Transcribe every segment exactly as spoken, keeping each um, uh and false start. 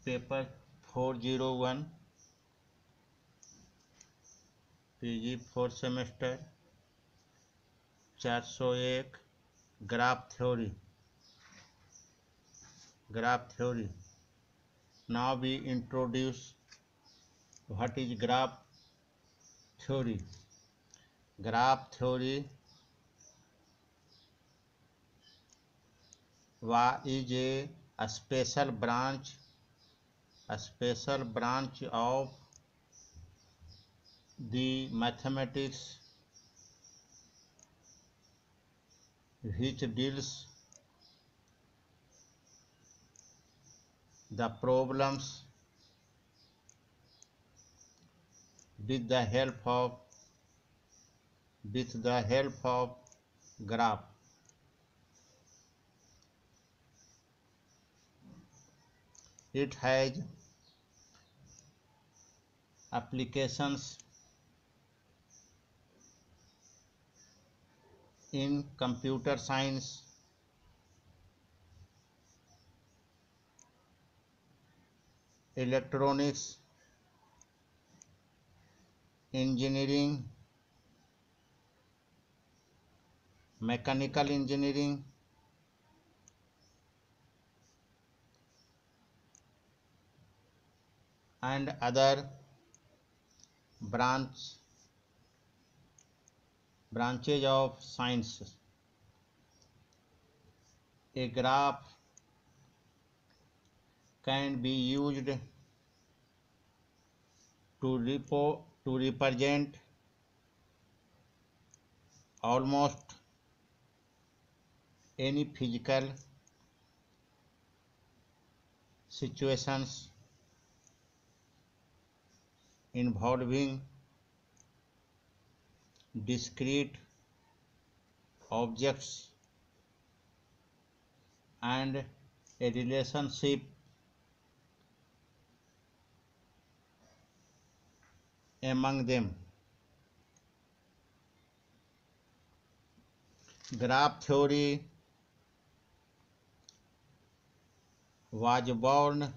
Paper four zero one PG fourth semester चार सौ एक graph theory graph theory now we introduce what is graph theory. Graph theory is a, a special branch a special branch of the mathematics which deals the problems with the help of with the help of graph. It has applications in computer science, electronics, engineering, mechanical engineering, and other branch branches of science. A graph can be used to repo to represent almost any physical situations involving discrete objects and a relationship among them. Graph theory was born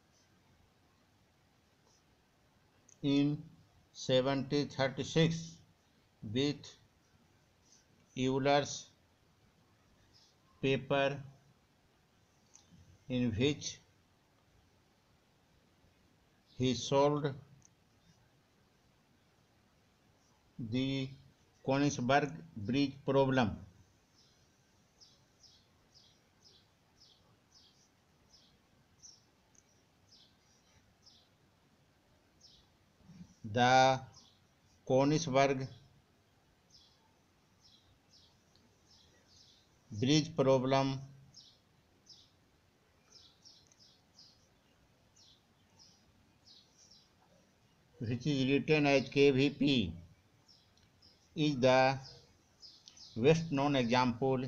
in seventeen thirty-six with Euler's paper in which he solved the Königsberg bridge problem. The Königsberg bridge problem which is written as K V P is the best known example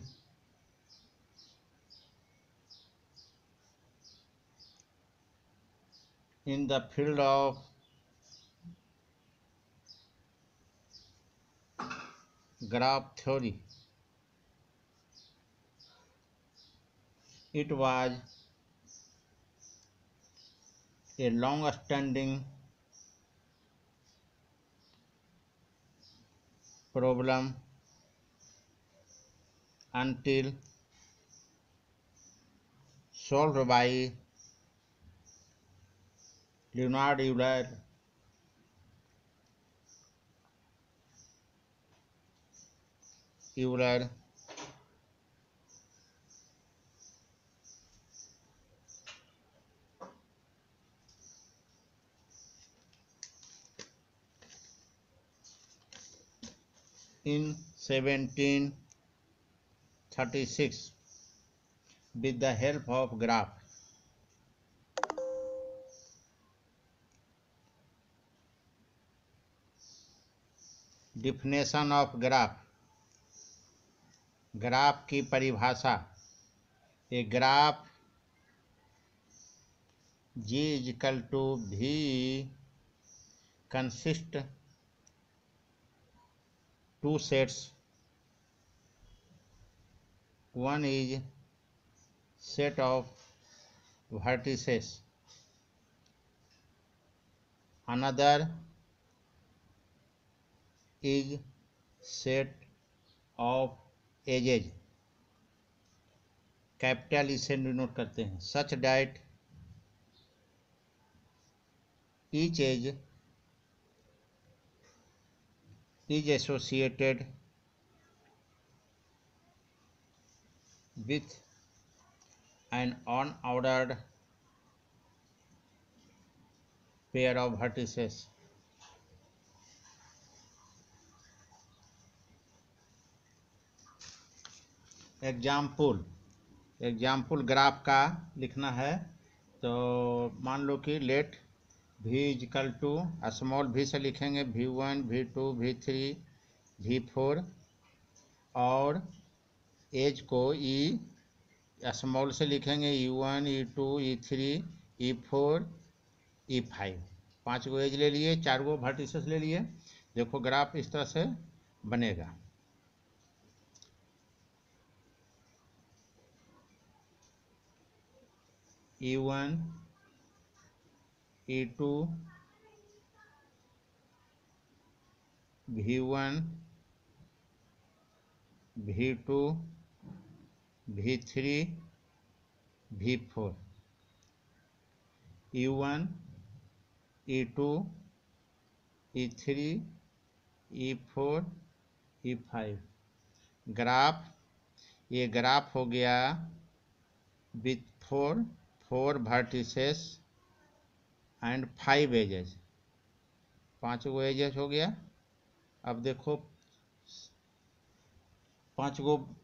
in the field of graph theory. It was a long-standing problem until solved by Leonhard Euler Euler in seventeen thirty-six with the help of graph. Definition of graph. Graph की परिभाषा. A graph G is equal to V consist two sets. One is set of vertices another is set of edges, capital इसे denote करते हैं, such that each edge is associated with an unordered pair of vertices. Example example graph का लिखना है, तो मान लो कि let v equal to small v से लिखेंगे V one V two V three V four, और एज को e स्मॉल से लिखेंगे E one E two E three E four E five, पाँच गो एज ले लिए, चार गो वर्टिसेस ले लिए। देखो ग्राफ इस तरह से बनेगा। E one E two V one V two V three V four, E one E two E three E four E five. Graph, ये ग्राफ हो गया with four four vertices and five edges, पाँच गो edges हो गया। अब देखो पाँच गो